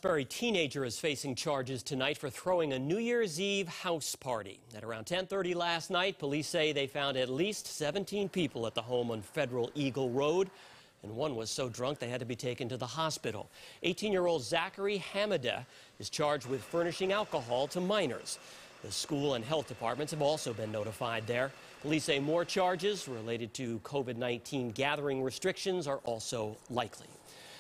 Duxbury teenager is facing charges tonight for throwing a New Year's Eve house party. At around 10:30 last night, police say they found at least 17 people at the home on Federal Eagle Road, and one was so drunk they had to be taken to the hospital. 18-year-old Zachary Hamada is charged with furnishing alcohol to minors. The school and health departments have also been notified there. Police say more charges related to COVID-19 gathering restrictions are also likely.